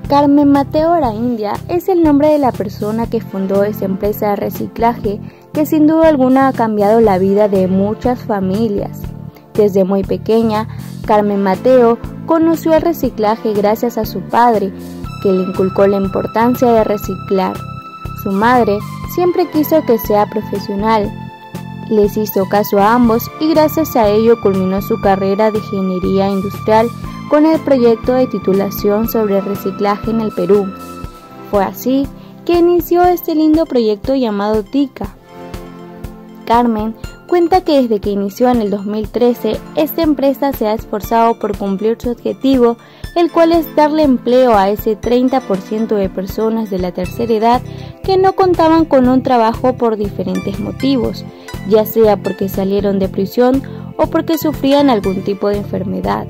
Carmen Mateo Araindia es el nombre de la persona que fundó esta empresa de reciclaje que sin duda alguna ha cambiado la vida de muchas familias. Desde muy pequeña, Carmen Mateo conoció el reciclaje gracias a su padre, que le inculcó la importancia de reciclar. Su madre siempre quiso que sea profesional. Les hizo caso a ambos y gracias a ello culminó su carrera de ingeniería industrial con el proyecto de titulación sobre reciclaje en el Perú. Fue así que inició este lindo proyecto llamado TICA. Carmen cuenta que desde que inició en el 2013, esta empresa se ha esforzado por cumplir su objetivo, el cual es darle empleo a ese 30% de personas de la tercera edad que no contaban con un trabajo por diferentes motivos, ya sea porque salieron de prisión o porque sufrían algún tipo de enfermedad.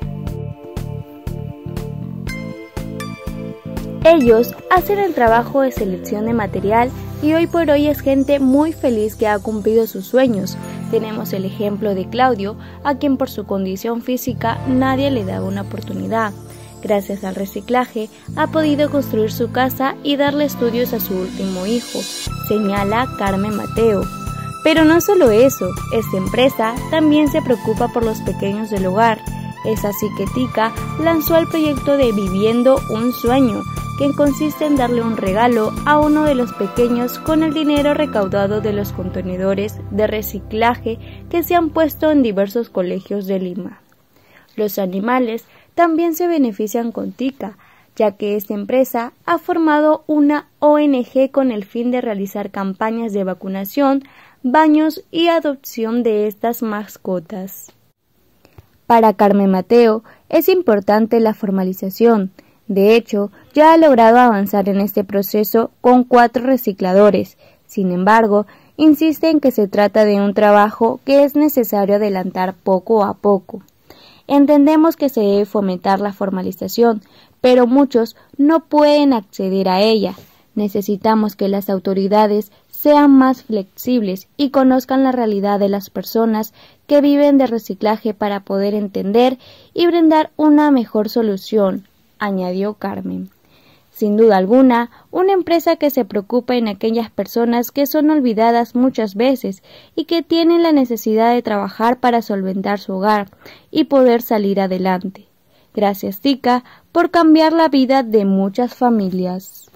Ellos hacen el trabajo de selección de material y hoy por hoy es gente muy feliz que ha cumplido sus sueños. Tenemos el ejemplo de Claudio, a quien por su condición física nadie le daba una oportunidad. Gracias al reciclaje ha podido construir su casa y darle estudios a su último hijo, señala Carmen Mateo. Pero no solo eso, esta empresa también se preocupa por los pequeños del hogar. Es así que TICA lanzó el proyecto de Viviendo un Sueño, que consiste en darle un regalo a uno de los pequeños con el dinero recaudado de los contenedores de reciclaje que se han puesto en diversos colegios de Lima. Los animales también se benefician con TICA, ya que esta empresa ha formado una ONG con el fin de realizar campañas de vacunación, baños y adopción de estas mascotas. Para Carmen Mateo es importante la formalización. De hecho, ya ha logrado avanzar en este proceso con 4 recicladores. Sin embargo, insiste en que se trata de un trabajo que es necesario adelantar poco a poco. Entendemos que se debe fomentar la formalización, pero muchos no pueden acceder a ella. Necesitamos que las autoridades sean más flexibles y conozcan la realidad de las personas que viven de reciclaje para poder entender y brindar una mejor solución, añadió Carmen. Sin duda alguna, una empresa que se preocupa en aquellas personas que son olvidadas muchas veces y que tienen la necesidad de trabajar para solventar su hogar y poder salir adelante. Gracias, TICA, por cambiar la vida de muchas familias.